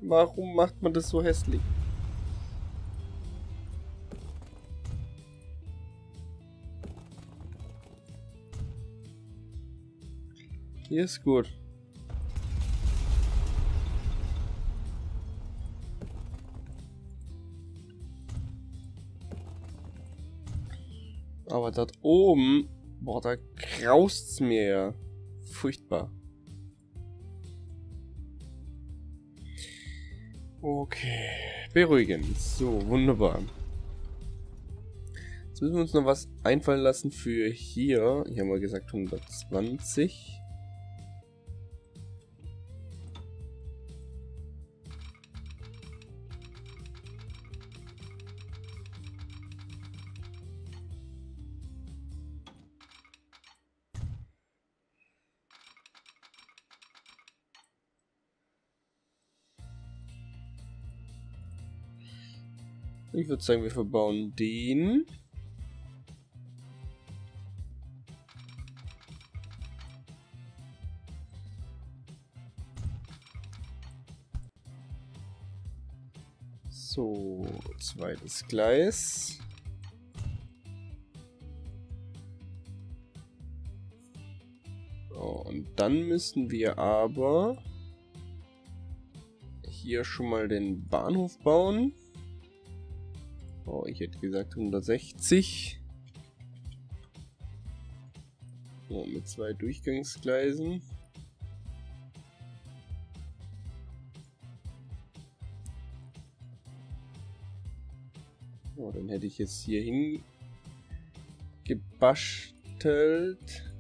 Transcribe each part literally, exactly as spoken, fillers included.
Warum macht man das so hässlich? Hier ist gut. Aber dort oben, boah, da graust's mir ja. Furchtbar. Okay, beruhigend. So, wunderbar. Jetzt müssen wir uns noch was einfallen lassen für hier. Hier haben wir gesagt hundertzwanzig. Ich würde sagen, wir verbauen den. So, zweites Gleis. So, und dann müssen wir aber hier schon mal den Bahnhof bauen. Oh, ich hätte gesagt hundertsechzig. Oh, mit zwei Durchgangsgleisen. Oh, dann hätte ich jetzt hier hingebastelt.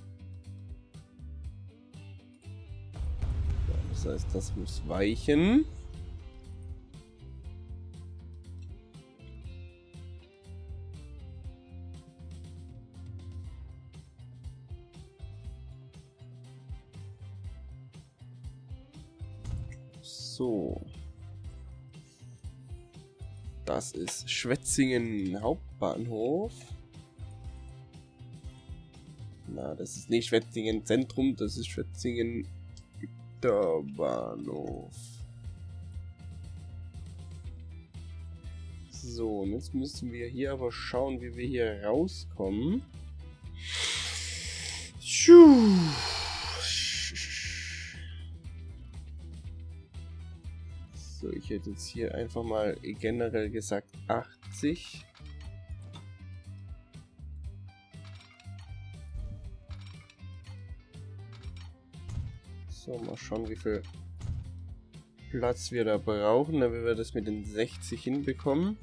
Das heißt, das muss weichen. So. Das ist Schwetzingen Hauptbahnhof. Na, das ist nicht Schwetzingen Zentrum, das ist Schwetzingen Güterbahnhof. So, und jetzt müssen wir hier aber schauen, wie wir hier rauskommen. Schuh. So, ich hätte jetzt hier einfach mal generell gesagt achtzig. So, mal schauen, wie viel Platz wir da brauchen, damit wir das mit den sechzig hinbekommen.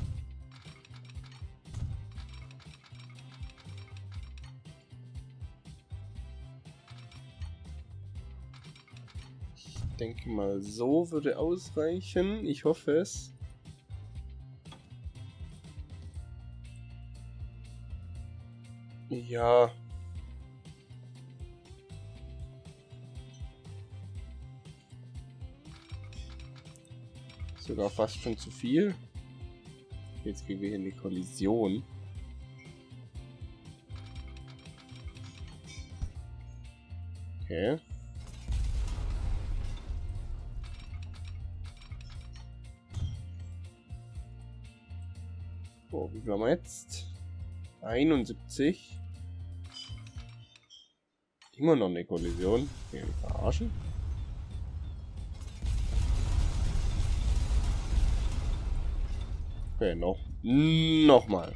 Ich denke mal, so würde ausreichen. Ich hoffe es. Ja. Sogar fast schon zu viel. Jetzt gehen wir hier in die Kollision. Okay. Oh, wie viel haben wir jetzt? einundsiebzig. Immer noch eine Kollision. Will ich mich verarschen? Okay, noch. Nochmal.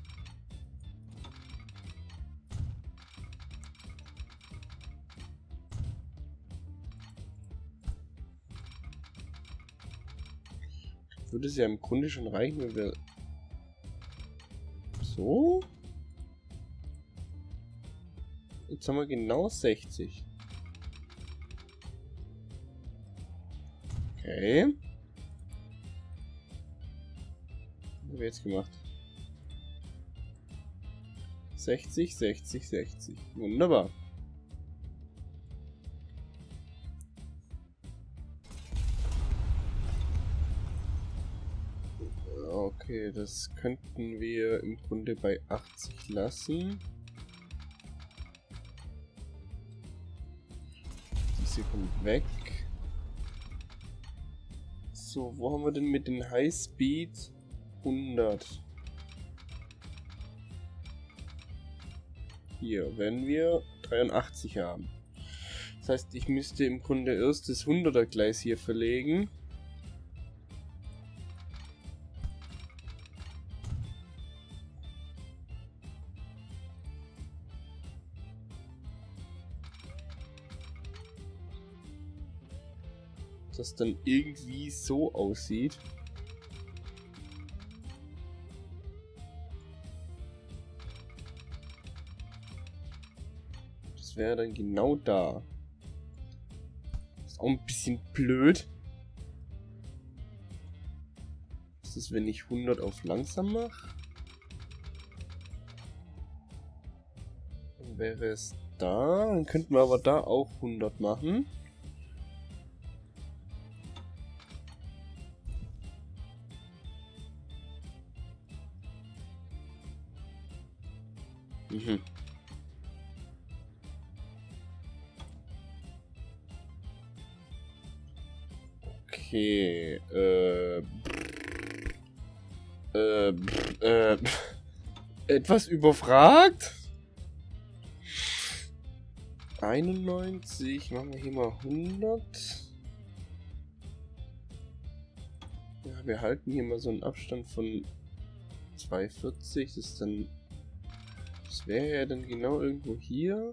Würde es ja im Grunde schon reichen, wenn wir so. Jetzt haben wir genau sechzig. Okay. Was haben wir jetzt gemacht? sechzig, sechzig, sechzig. Wunderbar. Okay, das könnten wir im Grunde bei achtzig lassen. Diese kommt weg. So, wo haben wir denn mit den Highspeed hundert? Hier, wenn wir dreiundachtzig haben. Das heißt, ich müsste im Grunde erst das hunderter Gleis hier verlegen. Das dann irgendwie so aussieht. Das wäre dann genau da. Ist auch ein bisschen blöd. Was ist, wenn ich hundert auf langsam mache? Dann wäre es da. Dann könnten wir aber da auch hundert machen. Mhm. Okay, äh, äh, äh, etwas überfragt? einundneunzig, machen wir hier mal hundert. Ja, wir halten hier mal so einen Abstand von zweihundertvierzig, das ist dann, das wäre ja dann genau irgendwo hier.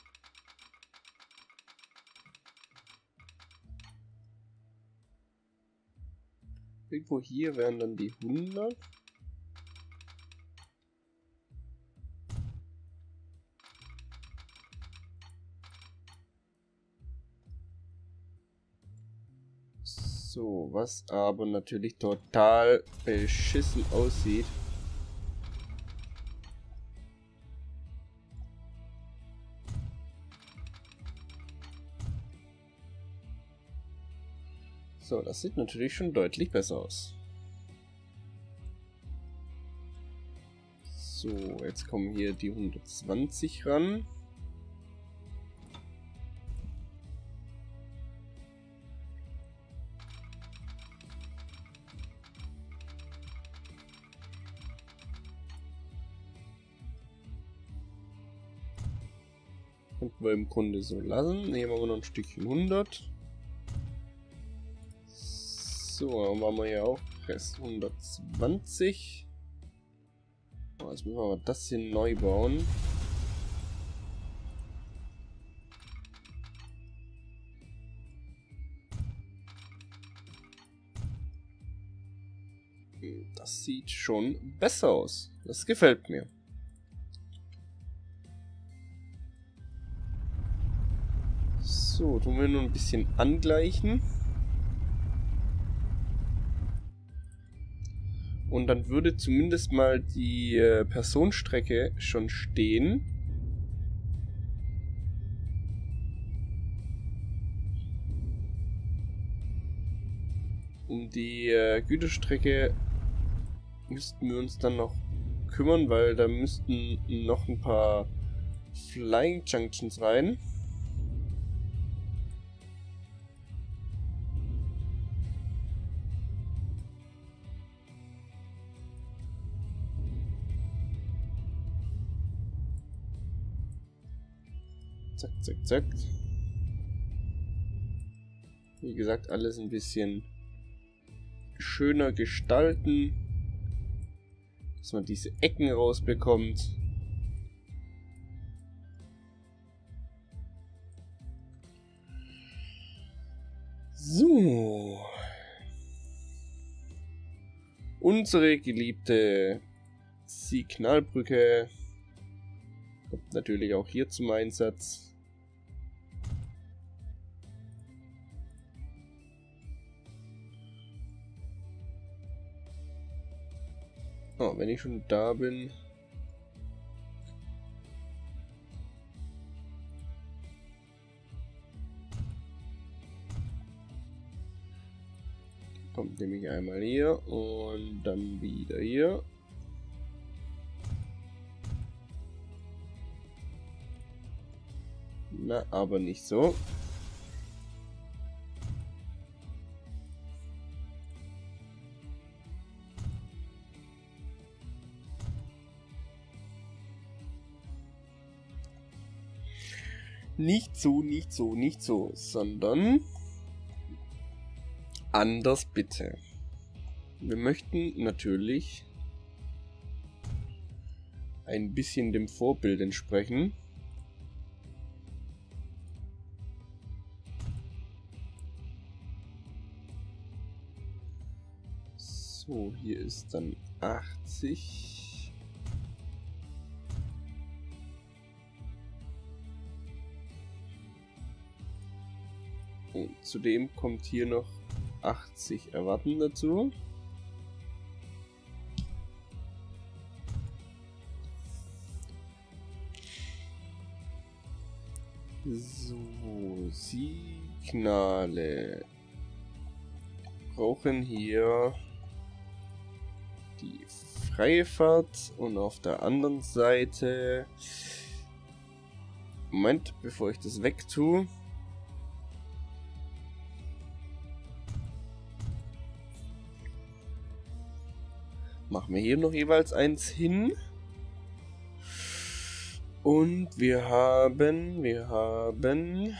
Irgendwo hier wären dann die hundert. So, was aber natürlich total beschissen aussieht. So, das sieht natürlich schon deutlich besser aus. So, jetzt kommen hier die hundertzwanzig ran. Könnten wir im Grunde so lassen. Nehmen wir noch ein Stückchen hundert. So, dann machen wir ja auch Rest hundertzwanzig. Oh, jetzt müssen wir aber das hier neu bauen. Das sieht schon besser aus. Das gefällt mir. So, tun wir nur ein bisschen angleichen. Und dann würde zumindest mal die äh, Personenstrecke schon stehen. Um die äh, Güterstrecke müssten wir uns dann noch kümmern, weil da müssten noch ein paar Flying Junctions rein. Zack, zack, zack. Wie gesagt, alles ein bisschen schöner gestalten, dass man diese Ecken rausbekommt. So. Unsere geliebte Signalbrücke kommt natürlich auch hier zum Einsatz. Oh, wenn ich schon da bin. Kommt nämlich einmal hier und dann wieder hier. Na, aber nicht so. Nicht so, nicht so, nicht so, sondern anders bitte. Wir möchten natürlich ein bisschen dem Vorbild entsprechen. So, hier ist dann achtzig. Und zudem kommt hier noch achtzig erwarten dazu. So, Signale. Wir brauchen hier die freie Fahrt und auf der anderen Seite. Moment, bevor ich das wegtue. Machen wir hier noch jeweils eins hin. Und wir haben, wir haben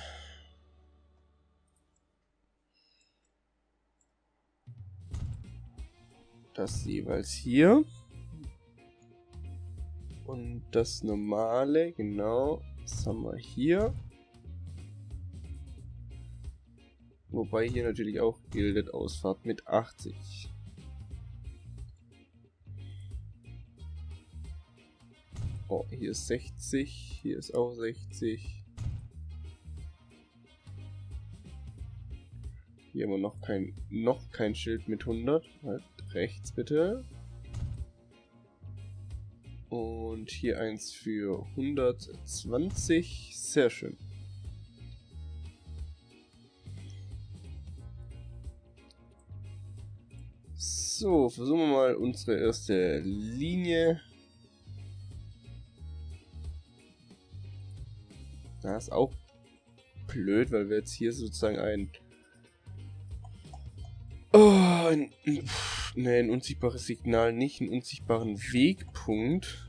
das jeweils hier. Und das normale, genau, das haben wir hier. Wobei hier natürlich auch gilt Ausfahrt mit achtzig. Oh, hier ist sechzig, hier ist auch sechzig. Hier haben wir noch kein, noch kein Schild mit hundert. Halt rechts bitte. Und hier eins für hundertzwanzig. Sehr schön. So, versuchen wir mal unsere erste Linie. Das ist auch blöd, weil wir jetzt hier sozusagen ein... Oh, ein, ne, ein unsichtbares Signal, nicht einen unsichtbaren Wegpunkt.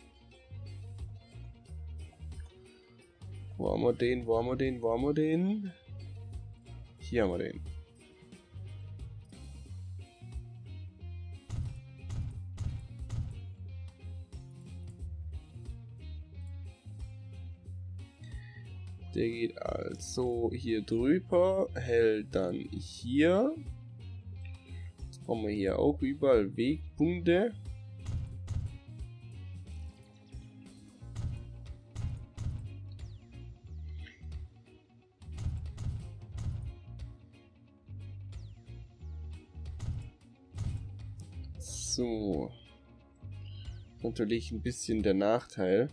Wo haben wir den, wo haben wir den, wo haben wir den? Hier haben wir den. Der geht also hier drüber, hält dann hier. Jetzt brauchen wir hier auch überall Wegpunkte. So. Natürlich ein bisschen der Nachteil.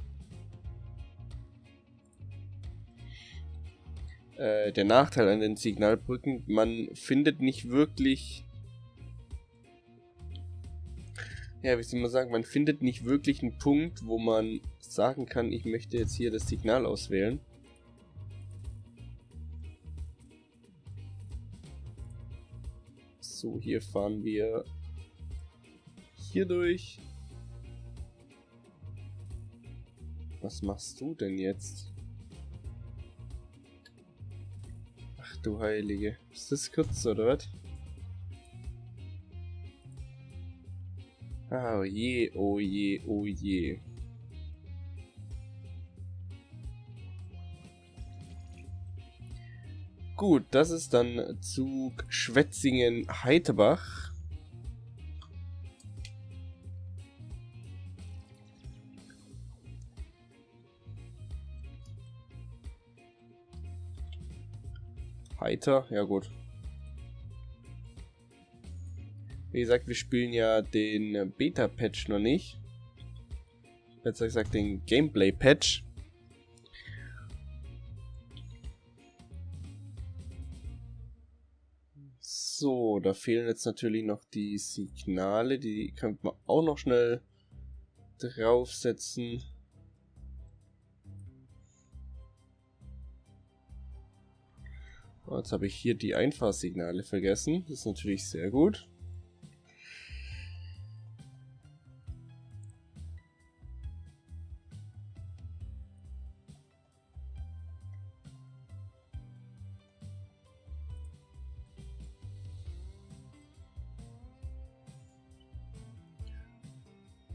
Der Nachteil an den Signalbrücken, man findet nicht wirklich, ja, wie soll man sagen, man findet nicht wirklich einen Punkt, wo man sagen kann, ich möchte jetzt hier das Signal auswählen. So, hier fahren wir hier durch. Was machst du denn jetzt? Du Heilige. Ist das kurz oder was? Ah, oh je, oh je, oh je. Gut, das ist dann Zug Schwetzingen-Heiterbach. Heiter, ja gut. Wie gesagt, wir spielen ja den Beta-Patch noch nicht. Besser gesagt den Gameplay-Patch. So, da fehlen jetzt natürlich noch die Signale. Die könnte man auch noch schnell draufsetzen. Jetzt habe ich hier die Einfahrsignale vergessen. Das ist natürlich sehr gut.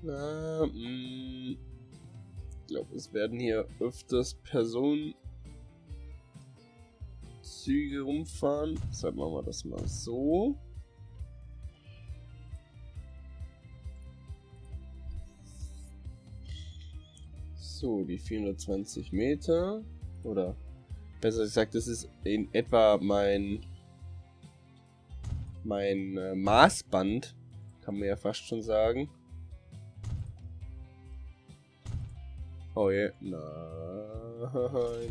Na, mh, ich glaube, es werden hier öfters Personenzüge rumfahren. Deshalb machen wir das mal so. So, die vierhundertzwanzig Meter. Oder besser gesagt, das ist in etwa mein, mein äh, Maßband. Kann man ja fast schon sagen. Oh je. Yeah. Nein.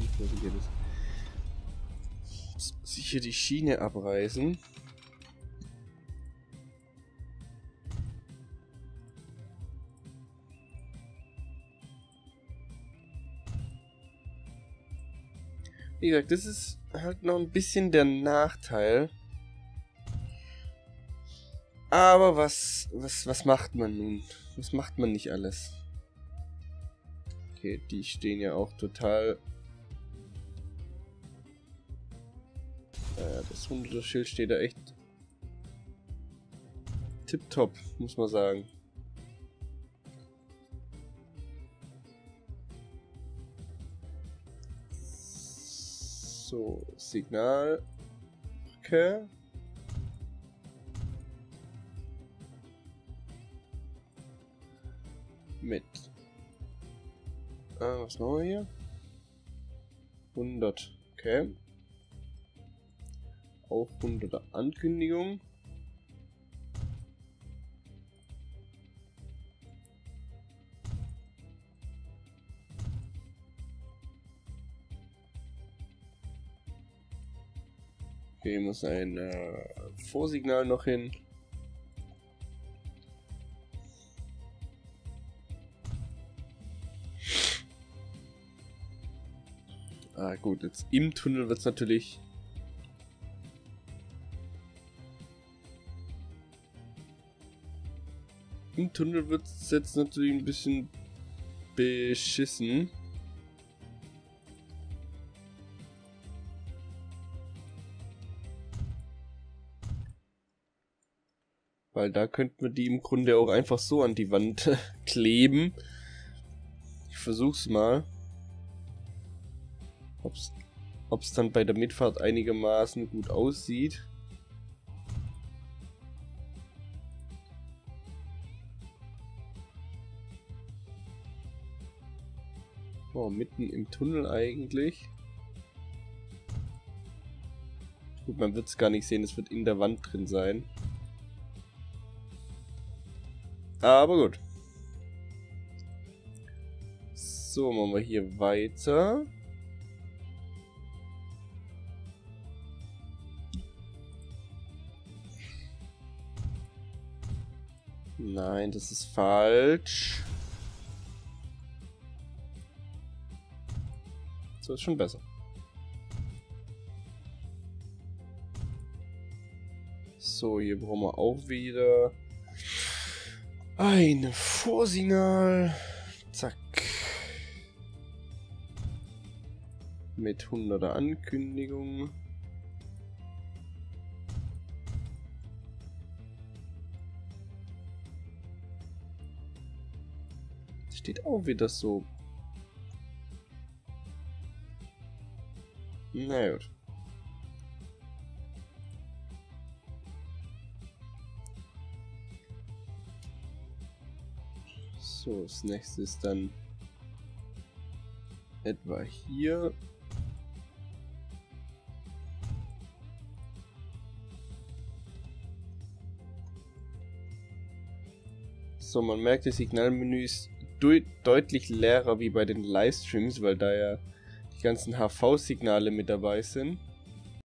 Jetzt muss ich hier die Schiene abreißen. Wie gesagt, das ist halt noch ein bisschen der Nachteil. Aber was, was, was macht man nun? Was macht man nicht alles? Okay, die stehen ja auch total... Äh, das hunderter Schild steht da echt tipptopp, muss man sagen. So, Signal. Okay. Mit. Ah, was machen wir hier? hundert. Okay. Auch hunderter Ankündigung. Okay, muss ein äh, Vorsignal noch hin. Ah gut, jetzt im Tunnel wird es natürlich... Im Tunnel wird es jetzt natürlich ein bisschen beschissen. Weil da könnten wir die im Grunde auch einfach so an die Wand kleben. Ich versuch's mal. Ob's, ob's dann bei der Mitfahrt einigermaßen gut aussieht. Oh, mitten im Tunnel eigentlich. Gut, man wird es gar nicht sehen, es wird in der Wand drin sein. Aber gut. So, machen wir hier weiter. Nein, das ist falsch. So ist schon besser. So, hier brauchen wir auch wieder ein Vorsignal. Zack. Mit hunderter Ankündigung. Steht auch wieder so. Na gut. So, das nächste ist dann etwa hier. So, man merkt, das Signalmenü ist de deutlich leerer wie bei den Livestreams, weil da ja die ganzen H V-Signale mit dabei sind.